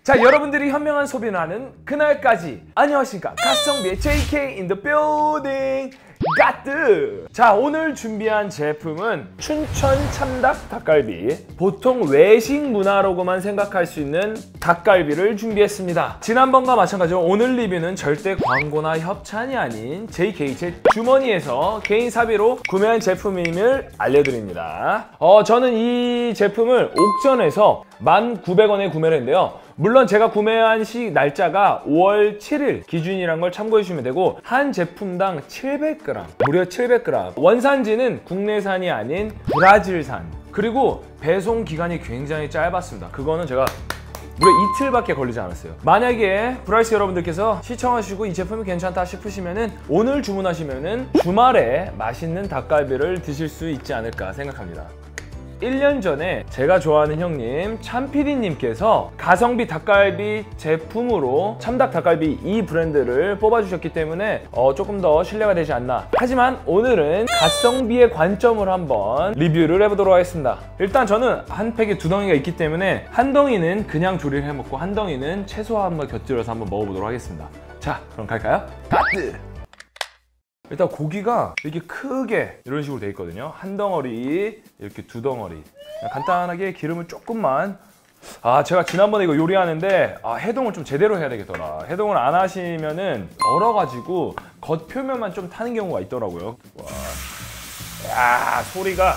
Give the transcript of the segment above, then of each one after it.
자, 여러분들이 현명한 소비를 하는 그날까지. 안녕하십니까, 가성비의 JK in the building 가뜨. 자, 오늘 준비한 제품은 춘천 참닭 닭갈비. 보통 외식 문화로만 생각할 수 있는 닭갈비를 준비했습니다. 지난번과 마찬가지로 오늘 리뷰는 절대 광고나 협찬이 아닌 JK 제 주머니에서 개인 사비로 구매한 제품임을 알려드립니다. 저는 이 제품을 옥션에서 1,900원에 구매를 했는데요. 물론 제가 구매한 날짜가 5월 7일 기준이란 걸 참고해 주시면 되고, 한 제품당 700g, 무려 700g. 원산지는 국내산이 아닌 브라질산. 그리고 배송 기간이 굉장히 짧았습니다. 그거는 제가 무려 이틀밖에 걸리지 않았어요. 만약에 브라이스 여러분들께서 시청하시고 이 제품이 괜찮다 싶으시면은 오늘 주문하시면은 주말에 맛있는 닭갈비를 드실 수 있지 않을까 생각합니다. 1년 전에 제가 좋아하는 형님 참PD님께서 가성비 닭갈비 제품으로 참닭 닭갈비 이 브랜드를 뽑아주셨기 때문에 조금 더 신뢰가 되지 않나. 하지만 오늘은 가성비의 관점으로 한번 리뷰를 해보도록 하겠습니다. 일단 저는 한 팩에 2덩이가 있기 때문에 한 덩이는 그냥 조리를 해먹고 한 덩이는 채소와 한번 곁들여서 한번 먹어보도록 하겠습니다. 자, 그럼 갈까요? 가뜨! 일단 고기가 이렇게 크게 이런 식으로 돼 있거든요. 한 덩어리, 이렇게 2덩어리. 간단하게 기름을 조금만. 제가 지난번에 이거 요리하는데 해동을 좀 제대로 해야 되겠더라. 해동을 안 하시면은 얼어가지고 겉표면만 좀 타는 경우가 있더라고요. 와. 야, 소리가.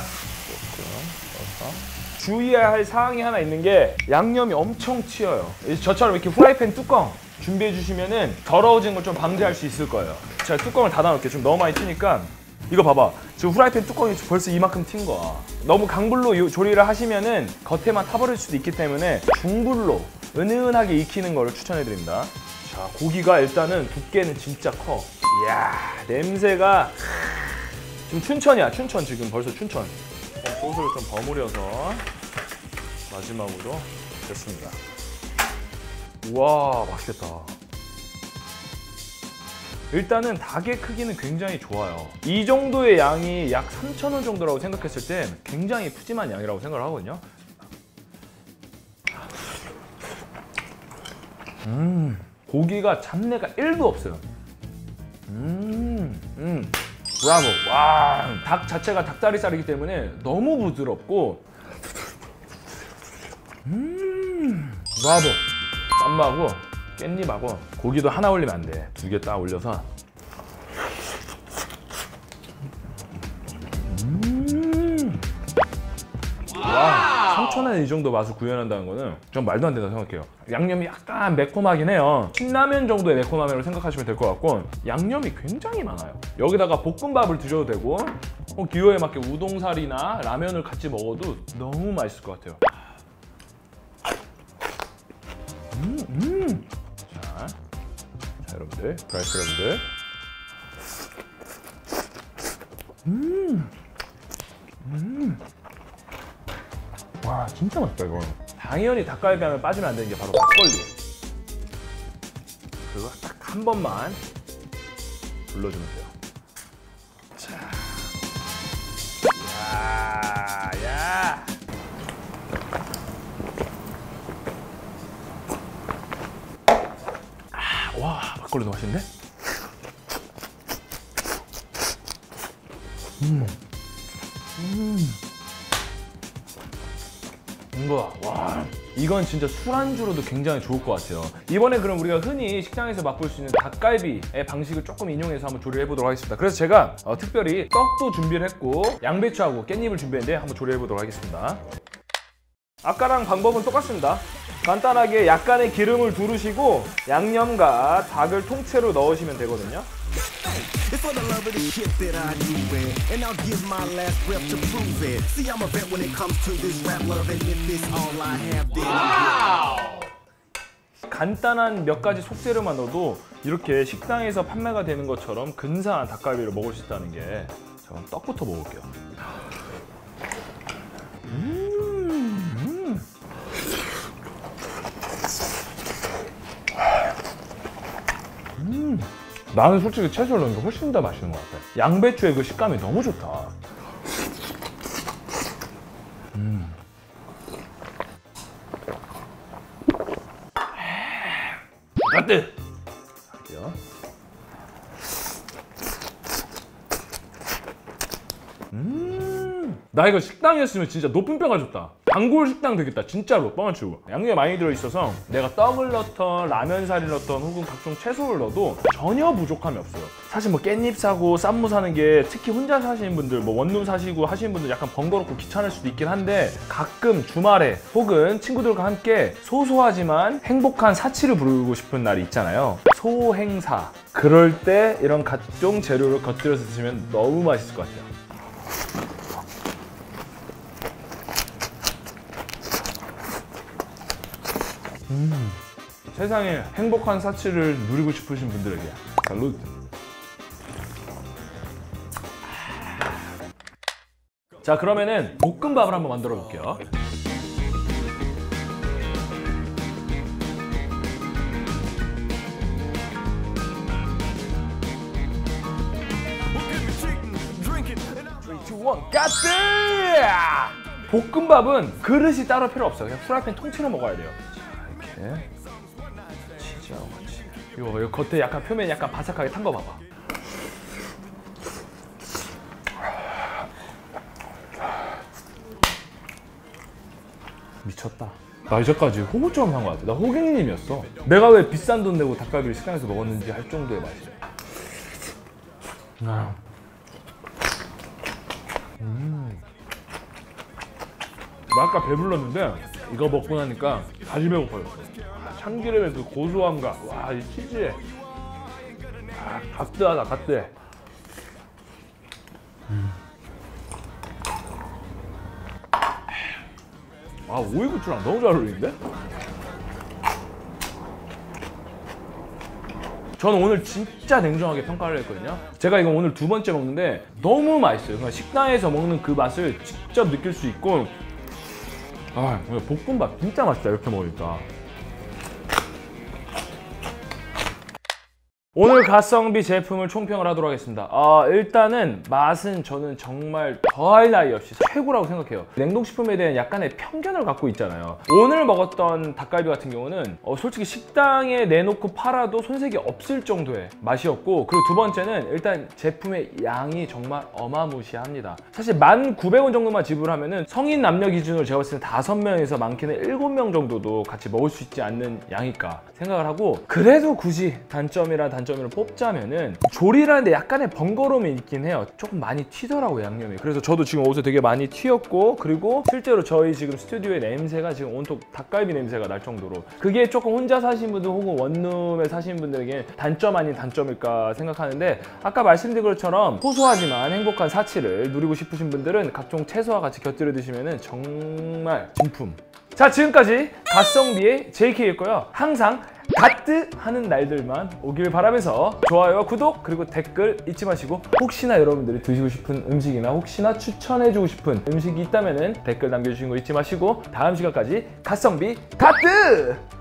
주의해야 할 사항이 하나 있는 게 양념이 엄청 튀어요. 저처럼 이렇게 후라이팬 뚜껑 준비해 주시면은 더러워진 걸 좀 방지할 수 있을 거예요. 제가 뚜껑을 닫아놓을게요. 좀 너무 많이 튀니까. 이거 봐봐, 지금 후라이팬 뚜껑이 벌써 이만큼 튄 거야. 너무 강불로 조리를 하시면은 겉에만 타버릴 수도 있기 때문에 중불로 은은하게 익히는 거를 추천해 드립니다. 자, 고기가 일단은 두께는 진짜 커. 이야, 냄새가. 지금 춘천이야. 춘천. 지금 벌써 춘천. 소스를 좀 버무려서 마지막으로 됐습니다. 우와, 맛있겠다. 일단은 닭의 크기는 굉장히 좋아요. 이 정도의 양이 약 3,000원 정도라고 생각했을 때 굉장히 푸짐한 양이라고 생각을 하거든요. 고기가 잡내가 1도 없어요. 브라보. 와, 닭 자체가 닭다리살이기 때문에 너무 부드럽고. 브라보. 쌈하고 깻잎하고 고기도 하나 올리면 안 돼. 2개 딱 올려서. 와, 3,000원에 이 정도 맛을 구현한다는 거는 전 말도 안 된다고 생각해요. 양념이 약간 매콤하긴 해요. 신라면 정도의 매콤함으로 생각하시면 될 것 같고, 양념이 굉장히 많아요. 여기다가 볶음밥을 드셔도 되고, 기호에 맞게 우동살이나 라면을 같이 먹어도 너무 맛있을 것 같아요. 자, 여러분들, 브라이스 여러분들. 와, 진짜 맛있다 이거. 당연히 닭갈비 하면 빠지면 안 되는 게 바로 막걸리. 그거 딱 한 번만 불러주면 돼요. 자, 야. 와, 막걸리도 맛있는데? 와, 이건 진짜 술안주로도 굉장히 좋을 것 같아요. 이번에 그럼 우리가 흔히 식당에서 맛볼 수 있는 닭갈비의 방식을 조금 인용해서 한번 조리해 보도록 하겠습니다. 그래서 제가 특별히 떡도 준비를 했고 양배추하고 깻잎을 준비했는데 한번 조리해 보도록 하겠습니다. 아까랑 방법은 똑같습니다. 간단하게 약간의 기름을 두르시고 양념과 닭을 통째로 넣으시면 되거든요. It's for the love of the shit that I do it, and I'll give my last breath to prove it. See, I'm a vet when it comes to this rap love, and if it's all I have, then wow! 간단한 몇 가지 속재료만 넣어도 이렇게 식당에서 판매가 되는 것처럼 근사한 닭갈비를 먹을 수 있다는 게. 자, 그럼 떡부터 먹을게요. 나는 솔직히 채소를 넣는 게 훨씬 더 맛있는 것 같아. 양배추의 그 식감이 너무 좋다. 가뜨 할게요. 나 이거 식당이었으면 진짜 높은 평 가줬다. 단골 식당 되겠다 진짜로. 뻥안 치고 양념이 많이 들어있어서 내가 떡을 넣던 라면사리를 넣던 혹은 각종 채소를 넣어도 전혀 부족함이 없어요. 사실 뭐 깻잎 사고 쌈무 사는 게 특히 혼자 사시는 분들, 뭐 원룸 사시고 하시는 분들 약간 번거롭고 귀찮을 수도 있긴 한데, 가끔 주말에 혹은 친구들과 함께 소소하지만 행복한 사치를 부르고 싶은 날이 있잖아요. 소행사. 그럴 때 이런 각종 재료를 곁들여서 드시면 너무 맛있을 것 같아요. 세상에 행복한 사치를 누리고 싶으신 분들에게 살루트. 자, 그러면은 볶음밥을 한번 만들어 볼게요. 가스! 볶음밥은 그릇이 따로 필요 없어요. 그냥 프라이팬 통째로 먹어야 돼요. 자, 이렇게 치즈하고 같이. 이거 겉에 약간 표면이 약간 바삭하게 탄 거 봐봐. 미쳤다. 나 이제까지 호구처럼 산 거 같아. 나 호객님이었어. 내가 왜 비싼 돈 내고 닭갈비를 식당에서 먹었는지 할 정도의 맛이야. 나 아까 배불렀는데 이거 먹고 나니까 다시 배고파졌어. 참기름의 그 고소함과 와, 이 치즈에 갓뜨하다, 갓뜨해. 아, 오이고추랑 너무 잘 어울리는데? 저는 오늘 진짜 냉정하게 평가를 했거든요. 제가 이거 오늘 두 번째 먹는데 너무 맛있어요. 그냥 식당에서 먹는 그 맛을 직접 느낄 수 있고, 아, 볶음밥 진짜 맛있다 이렇게 먹으니까. 오늘 가성비 제품을 총평을 하도록 하겠습니다. 일단은 맛은 저는 정말 더할 나위 없이 최고라고 생각해요. 냉동식품에 대한 약간의 편견을 갖고 있잖아요. 오늘 먹었던 닭갈비 같은 경우는 솔직히 식당에 내놓고 팔아도 손색이 없을 정도의 맛이었고, 그리고 두 번째는 일단 제품의 양이 정말 어마무시합니다. 사실 1,900원 정도만 지불하면은 성인 남녀 기준으로 제가 봤을 때 5명에서 많게는 7명 정도도 같이 먹을 수 있지 않는 양일까 생각을 하고, 그래도 굳이 단점을 뽑자면은 조리라는데 약간의 번거로움이 있긴 해요. 조금 많이 튀더라고요, 양념이. 그래서 저도 지금 옷에 되게 많이 튀었고, 그리고 실제로 저희 지금 스튜디오의 냄새가 지금 온통 닭갈비 냄새가 날 정도로, 그게 조금 혼자 사시는 분들 혹은 원룸에 사시는 분들에게 단점 아닌 단점일까 생각하는데, 아까 말씀드린 것처럼 소소하지만 행복한 사치를 누리고 싶으신 분들은 각종 채소와 같이 곁들여 드시면은 정말 진품. 자, 지금까지 가성비의 JK였고요. 항상 가뜨 하는 날들만 오길 바라면서 좋아요와 구독 그리고 댓글 잊지 마시고, 혹시나 여러분들이 드시고 싶은 음식이나 혹시나 추천해주고 싶은 음식이 있다면 댓글 남겨주시는 거 잊지 마시고, 다음 시간까지 가성비 가뜨!